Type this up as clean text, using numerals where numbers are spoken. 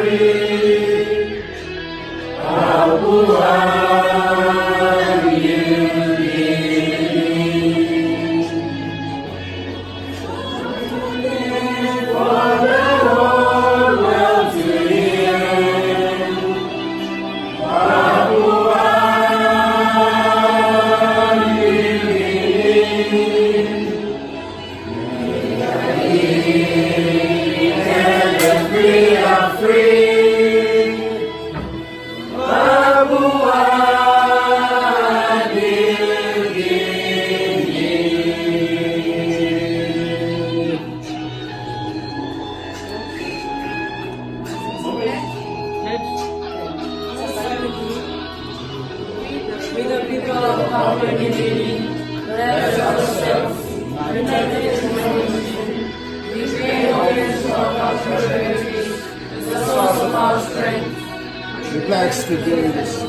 free. Papua New Guinea. For the whole world to hear. Papua New Guinea. We are free. Papua New Guinea. We the people of Papua New Guinea, pledge ourselves united in unity. We pray always for our prosperity, the source of our strength. We pledge to do this.